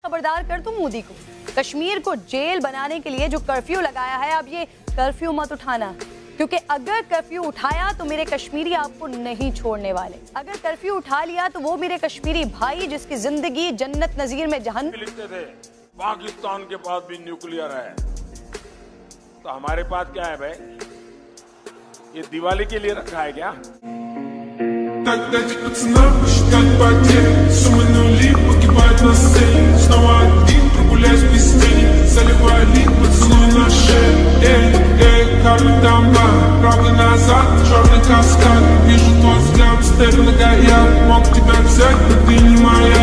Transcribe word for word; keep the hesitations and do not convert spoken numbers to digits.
खबरदार कर दूं मोदी को, कश्मीर को जेल बनाने के लिए जो कर्फ्यू लगाया है, अब ये कर्फ्यू मत उठाना, क्योंकि अगर कर्फ्यू उठाया तो मेरे कश्मीरी आपको नहीं छोड़ने वाले। अगर कर्फ्यू उठा लिया तो वो मेरे कश्मीरी भाई जिसकी जिंदगी जन्नत नजीर में जहन्नम। लिखते थे पाकिस्तान के पास भी न्यूक्लियर है, तो हमारे पास क्या है भाई? ये दिवाली के लिए रखा है क्या? Тогда пацанам посчитать потери, суммы нули погибают на сцене. Снова один прогуляюсь без тени, заливая лик поцелуй на шее. Эй, эй, как там ба, правда назад, черный каскад. Вижу твой взгляд, стер на горят, мог тебя взять, но ты не моя.